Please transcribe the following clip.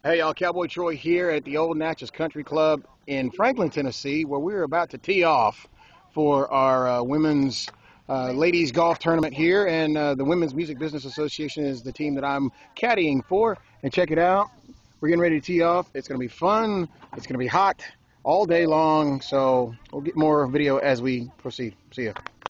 Hey y'all, Cowboy Troy here at the Old Natchez Country Club in Franklin, Tennessee, where we're about to tee off for our women's ladies golf tournament here. And the Women's Music Business Association is the team that I'm caddying for. And check it out, we're getting ready to tee off. It's going to be fun. It's going to be hot all day long. So we'll get more video as we proceed. See ya.